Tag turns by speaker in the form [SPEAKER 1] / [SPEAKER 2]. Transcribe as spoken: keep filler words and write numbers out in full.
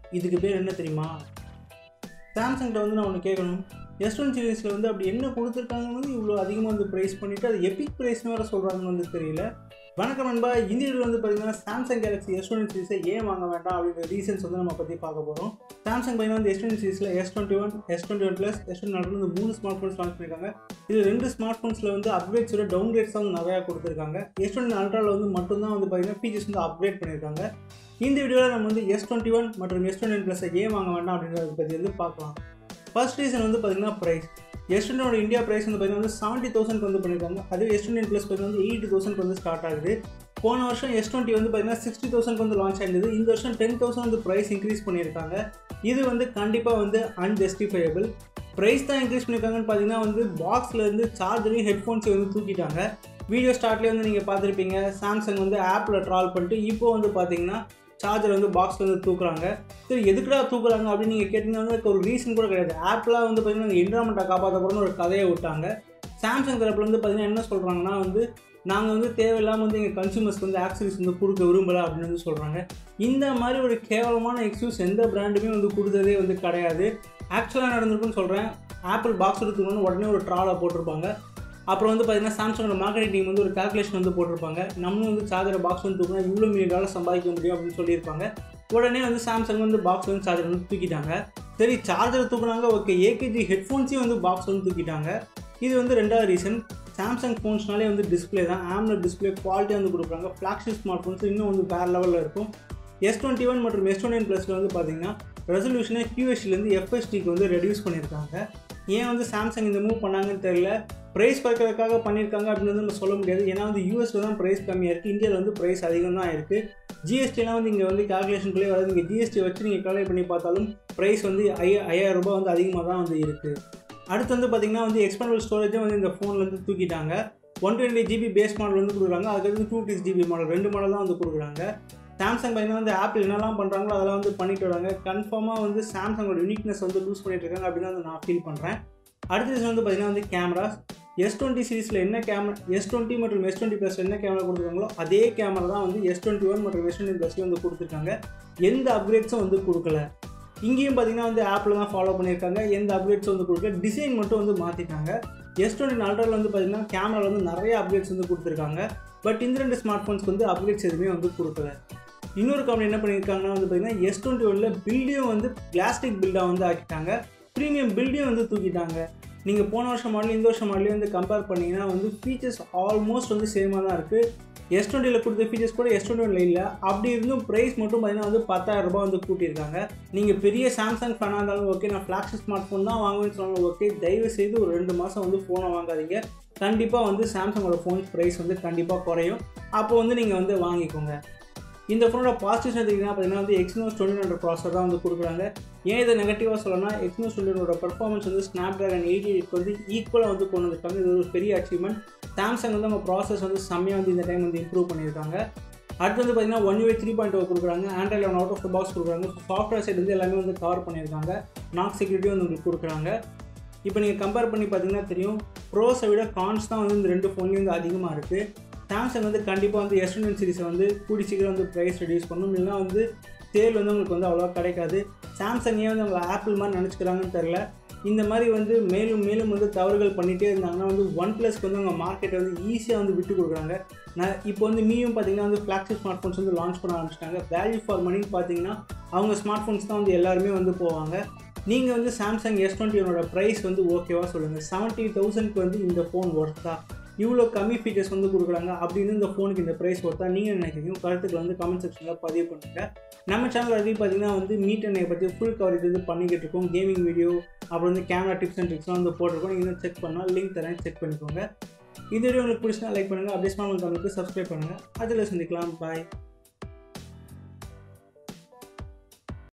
[SPEAKER 1] இதுக்கு பேர் என்ன தெரியுமா? சாம்சங்கிட்ட வந்து நான் ஒன்று கேட்கணும், எஸ் ஒன் சீரீஸில் வந்து அப்படி என்ன கொடுத்துருக்காங்கன்னு வந்து இவ்வளோ அதிகமாக வந்து ப்ரைஸ் பண்ணிவிட்டு அது எபிக் ப்ரைஸ்னு வேறு சொல்கிறாங்கன்னு வந்து தெரியல. வணக்கம் நண்பா, இந்த வீடியோவில் வந்து பார்த்தீங்கன்னா சாம்சங் கேலக்ஸி எஸ் டுவெண்ட்டி சீரிஸை ஏன் வாங்க வேண்டாம் அப்படின்ற ரீசன்ஸ் வந்து நம்ம பற்றி பார்க்க போகிறோம். சாம்சங் பார்த்தீங்கன்னா வந்து எஸ் டுவெண்ட்டி சீரிஸில் S twenty one S twenty one plus S twenty வந்து மூணு ஸ்மார்ட் ஃபோன்ஸ் லான்ச் பண்ணியிருக்காங்க. இது ரெண்டு ஸ்மார்ட் ஃபோன்ஸில் வந்து அப்கிரேட்ஸோட டவுன் கிரேட்ஸ் வந்து நிறையா கொடுத்துருக்காங்க. எஸ் டுவெண்ட்டி அல்ட்ராவில் வந்து மட்டும்தான் வந்து பார்த்தீங்கன்னா ஃபீச்சர்ஸ் வந்து அப்கிரேட் பண்ணியிருக்காங்க. இந்த வீடியோவில் நம்ம வந்து எஸ் டுவெண்ட்டி ஒன் மற்றும் எஸ் டுவெண்ட்டி ஒன் ப்ளஸை ஏன் வாங்க வேண்டாம் அப்படின்றத பற்றி வந்து பார்க்கலாம். ஃபர்ஸ்ட் ரீசன் வந்து பார்த்தீங்கன்னா price. S twenty one India price வந்து பார்த்தீங்கன்னா வந்து செவன்ட்டி தௌசண்ட் வந்து பண்ணியிருக்காங்க. அதுவே எஸ் டுவெண்ட்டி ப்ளஸ் பார்த்தீங்கன்னா வந்து எயிட்டி தௌசண்ட் வந்து ஸ்டார்ட் ஆகுது. போன வருஷம் எஸ் டுவெண்ட்டி வந்து பார்த்தீங்கன்னா சிக்ஸ்டி தௌசண்ட் வந்து லான்ச் ஆகிருந்தது. இந்த வருஷம் டென் தௌசண்ட் வந்து ப்ரைஸ் இன்க்ரீஸ் பண்ணியிருக்காங்க. இது வந்து கண்டிப்பாக வந்து அன்ஜஸ்டிஃபையபிள். ப்ரைஸ் தான் இன்க்ரீஸ் பண்ணியிருக்காங்கன்னு பார்த்தீங்கன்னா வந்து பாக்ஸில் இருந்து சார்ஜரையும் ஹெட்ஃபோன்ஸையும் வந்து தூக்கிட்டாங்க. வீடியோ ஸ்டார்ட்லேயே வந்து நீங்கள் பார்த்துருப்பீங்க, சாம்சங் வந்து ஆப்பில் ட்ரால் பண்ணிட்டு இப்போ வந்து பார்த்தீங்கன்னா சார்ஜர் வந்து பாக்ஸில் வந்து தூக்குறாங்க. சரி, எதுக்குடா தூக்குறாங்க அப்படின்னு நீங்கள் கேட்டிங்கன்னா வந்து ஒரு ரீசன் கூட கிடையாது. ஆப்பில் வந்து பார்த்தீங்கன்னா என்விரான்மெண்ட்டை காப்பாற்ற போகிறோன்னு ஒரு கதையை விட்டாங்க. சாம்சங் தரப்பில் வந்து பார்த்தீங்கன்னா என்ன சொல்கிறாங்கன்னா வந்து நாங்கள் வந்து தேவையில்லாமல் வந்து எங்கள் கன்சூமர்ஸ்க்கு வந்து ஆக்சரிஸ் வந்து கொடுக்க விரும்பலை அப்படின்னு வந்து சொல்கிறாங்க. இந்த மாதிரி ஒரு கேவலமான எக்ஸ்கியூஸ் எந்த பிராண்டுமே வந்து கொடுத்ததே வந்து கிடையாது. ஆக்சுவலாக நடந்திருக்குன்னு சொல்கிறேன். ஆப்பிள் பாக்ஸ் எடுத்துக்கணும்னு உடனே ஒரு ட்ராலை போட்டிருப்பாங்க. அப்புறம் வந்து பார்த்தீங்கன்னா சாம்சங்கோட மார்க்கெட்டிங் டீம் வந்து ஒரு கால்குலேஷன் வந்து போட்டிருப்பாங்க. நம்மளும் வந்து சார்ஜரை பாக்ஸ் வந்து தூக்கினா இவ்வளோ மில்லியன் டாலர் சம்பாதிக்க முடியும் அப்படின்னு சொல்லியிருப்பாங்க. உடனே வந்து சாம்சங் வந்து பாக்ஸ் வந்து சார்ஜர் வந்து தூக்கிட்டாங்க. சரி, சார்ஜரை தூக்குனாங்க, ஓகே, ஏகேஜி ஹெட்ஃபோன்ஸையும் வந்து பாக்ஸ் வந்து தூக்கிட்டாங்க. இது வந்து ரெண்டாவது ரீசன். சாம்சங் ஃபோன்ஸ்னாலே வந்து டிஸ்பிளே தான், ஆம்லெட் டிஸ்பிளே குவாலிட்டியாக வந்து கொடுக்குறாங்க. ஃப்ளாக்ஷிப் ஸ்மார்ட் ஃபோன்ஸ் இன்னும் வந்து வேறு லெவலில் இருக்கும். எஸ் டுவெண்ட்டி ஒன் மற்றும் எஸ் டுவெண்ட்டி ஒன் ப்ளஸில் வந்து பார்த்தீங்கன்னா ரெசல்யூஷனை கியூஎஸ்டிலேருந்து எஃப்எஸ்டிக்கு வந்து ரெடியூஸ் பண்ணியிருக்காங்க. ஏன் வந்து சாம்சங் இந்த மூவ் பண்ணாங்கன்னு தெரியல. ப்ரைஸ் குறைக்கிறதுக்காக பண்ணியிருக்காங்க அப்படின்னு வந்து நம்ம சொல்ல முடியாது. ஏன்னா வந்து யூஎஸில் தான் ப்ரைஸ் கம்மியாக இருக்குது, இந்தியாவில் வந்து ப்ரைஸ் அதிகம் தான் இருக்குது. ஜிஎஸ்டிலாம் வந்து இங்கே வந்து கால்குலேஷனுக்குள்ளே வராது. இங்கே ஜிஎஸ்டி வச்சு நீங்கள் கால்குலேட் பண்ணி பார்த்தாலும் ப்ரைஸ் வந்து ஐ ஐயாயிரம் ரூபாய் வந்து அதிகமாக தான் வந்து இருக்குது. அடுத்து வந்து பார்த்திங்கன்னா வந்து எக்ஸ்பேண்டபிள் ஸ்டோரேஜும் வந்து இந்த ஃபோனில் வந்து தூக்கிட்டாங்க. One twenty GB base model வந்து கொடுக்குறாங்க. அதுக்கு டூ ஃபிஃப்டி ஜிபி மாடல் ரெண்டு மாடல் தான் வந்து கொடுக்குறாங்க. சாம்சங் பார்த்தீங்கன்னா வந்து ஆப்பிள் என்னெல்லாம் பண்ணுறாங்களோ அதெல்லாம் வந்து பண்ணிட்டு வராங்க. கன்ஃபார்மாக வந்து சாம்சங்கோட யூனிக்னஸ் வந்து லூஸ் பண்ணிட்டு இருக்காங்க அப்படின்னு வந்து நான் ஃபீல் பண்ணுறேன். அடுத்த ரீசன் வந்து பார்த்தீங்கன்னா வந்து கேமராஸ். எஸ் டுவெண்ட்டி சீரிஸில் என்ன கேமரா, எஸ் டுவெண்ட்டி மற்றும் எஸ் டுவெண்ட்டி ப்ளஸ் என்ன கேமரா கொடுத்துருக்காங்களோ அதே கேமரா தான் வந்து எஸ் டுவெண்ட்டி ஒன் மற்றும் எஸ் டுவெண்ட்டி ப்ளஸ்லேயும் வந்து கொடுத்துருக்காங்க. எந்த அப்கிரேட்ஸும் வந்து கொடுக்கல. இங்கேயும் பார்த்தீங்கன்னா வந்து ஆப்பில் தான் ஃபாலோ பண்ணியிருக்காங்க. எந்த அப்கிரேட்ஸும் வந்து கொடுக்கல. டிசைன் மட்டும் வந்து மாற்றிட்டாங்க. எஸ் டுவெண்ட்டி அல்ட்ராவில் வந்து பார்த்தீங்கன்னா கேமராவில் வந்து நிறைய அப்கிரேட்ஸ் வந்து கொடுத்துருக்காங்க. பட் இந்த ரெண்டு ஸ்மார்ட் ஃபோன்ஸ்க்கு வந்து அப்கிரேட்ஸ் எதுவுமே வந்து கொடுக்கல. இன்னொரு கம்பெனி என்ன பண்ணியிருக்காங்கன்னா வந்து பார்த்தீங்கன்னா எஸ் டுவெண்ட்டி ஒன்ல பில்டையும் வந்து பிளாஸ்டிக் பில்டாக வந்து ஆக்கிட்டாங்க. ப்ரீமியம் பில்டையும் வந்து தூக்கிட்டாங்க. நீங்கள் போன வருஷம் மாடல் இந்த வருஷம் மாடலையும் வந்து கம்பேர் பண்ணிங்கன்னா வந்து ஃபீச்சர்ஸ் ஆல்மோஸ்ட் வந்து சேமாக தான் இருக்குது. எஸ் டுவெண்ட்டியில் கொடுத்த ஃபீச்சர்ஸ் கூட எஸ் டுவெண்ட்டி ஒன்ல இல்லை. அப்படி இருந்தும் ப்ரைஸ் மட்டும் பார்த்தீங்கன்னா வந்து பத்தாயிரம் ரூபாய் வந்து கூட்டியிருக்காங்க. நீங்கள் பெரிய சாம்சங் ஃபேனாக இருந்தாலும் ஓகே, நான் ஃப்ளாக்ஷிப் ஸ்மார்ட் ஃபோன் தான் வாங்குவேன்னு சொன்னாலும் ஓகே, தயவு செய்து ஒரு ரெண்டு மாதம் வந்து ஃபோனை வாங்காதீங்க. கண்டிப்பாக வந்து சாம்சங்கோட ஃபோன் ப்ரைஸ் வந்து கண்டிப்பாக குறையும். அப்போ வந்து நீங்கள் வந்து வாங்கிக்கோங்க. இந்த ஃபோனோட பாசிட்டிவ்ஸ் எடுத்திங்கன்னா பார்த்தீங்கன்னா வந்து எக்ஸ்னோஸ் டுவெண்ட்டி ஹண்ட்ரட் ப்ராசர் தான் வந்து கொடுக்குறாங்க. ஏன் இதை நெகட்டிவாக சொல்லணும்னா எக்ஸ்னோஸ் டுவெண்ட்டி ஹண்ட்ரோட பர்ஃபார்மன்ஸ் வந்து ஸ்னாப் ட்ராகன் எயிட்டி எயிட்க்கு வந்து ஈக்குவலாக வந்து கொண்டு வந்திருக்காங்க. இது ஒரு பெரிய அச்சீவ்மெண்ட். சாம்சங் வந்து அவங்க ப்ராசஸ் வந்து செம்மையாக வந்து இந்த டைம் வந்து இம்ப்ரூவ் பண்ணியிருக்காங்க. அடுத்து வந்து பார்த்தீங்கன்னா one UI three point O கொடுக்குறாங்க. Android eleven out of the box கொடுக்குறாங்க. சாஃப்ட்வேர் சைடு வந்து எல்லாமே வந்து கவர் பண்ணியிருக்காங்க. நாக் செக்யூரிட்டியும் வந்து உங்களுக்கு கொடுக்குறாங்க. இப்போ நீங்கள் கம்பேர் பண்ணி பார்த்தீங்கன்னா தெரியும், ப்ரோஸை விட கான்ஸ் தான் வந்து இந்த ரெண்டு ஃபோன்லேயும் வந்து அதிகமாக இருக்குது. சாம்சங் வந்து கண்டிப்பாக வந்து எஸ் டுவெண்ட்டி சீரிஸை வந்து கூடி சீக்கிரம் வந்து ப்ரைஸ் ரெடியூஸ் பண்ணணும். இல்லைனா வந்து சேல் வந்து உங்களுக்கு வந்து அவ்வளோவா கிடைக்காது. சாம்சங் ஏன் வந்து அவங்க ஆப்பிள் மாதிரி நினச்சிக்கிறாங்கன்னு தெரில. இந்த மாதிரி வந்து மேலும் மேலும் வந்து தவறுகள் பண்ணிகிட்டே இருந்தாங்கன்னா வந்து ஒன் ப்ளஸ்க்கு வந்து அவங்க மார்க்கெட்டை வந்து ஈஸியாக வந்து விட்டு கொடுக்குறாங்க. நான் இப்போ வந்து மீயும் பார்த்தீங்கன்னா வந்து ஃப்ளாக்ஷிப் ஸ்மார்ட் ஃபோன்ஸ் வந்து லான்ச் பண்ண ஆரம்பிச்சிட்டாங்க. வேல்யூ ஃபார் மணின்னு பார்த்தீங்கன்னா அவங்க ஸ்மார்ட் ஃபோன்ஸ் தான் வந்து எல்லாருமே வந்து போவாங்க. நீங்கள் வந்து சாம்சங் எஸ் டுவெண்ட்டி ஒனோட ப்ரைஸ் வந்து ஓகேவா சொல்லுங்கள். செவன்ட்டி தௌசண்ட்க்கு வந்து இந்த ஃபோன் ஒர்த்தா? இவ்வளோ கம்மி ஃபீச்சர்ஸ் வந்து கொடுக்குறாங்க அப்படின்னு இந்த ஃபோனுக்கு இந்த ப்ரைஸ் ஒர்த்தா நீங்கள் நினைக்கிறீங்க? கருத்துக்களை வந்து கமெண்ட் செக்ஷனில் பதிவு பண்ணுங்கள். நம்ம சேனல் அதிகம் பார்த்தீங்கன்னா வந்து மீட் அண்ட் பற்றி ஃபுல் கவரேஜ் வந்து பண்ணிக்கிட்டு இருக்கோம். கேமிங் வீடியோ, அப்புறம் வந்து கேமரா டிப்ஸ் அண்ட் ட்ரிக்ஸ்லாம் வந்து போட்டிருக்கோம். நீங்கள் இன்னும் செக் பண்ணால் லிங்க் தரேன், செக் பண்ணிக்கோங்க. இந்த வீடியோ உங்களுக்கு பிடிச்சினா லைக் பண்ணுங்கள். அப்படியே ஸ்மார்ட் தமிழுக்கு சப்ஸ்கிரைப் பண்ணுங்கள். அதில் சந்திக்கலாம். பாய்.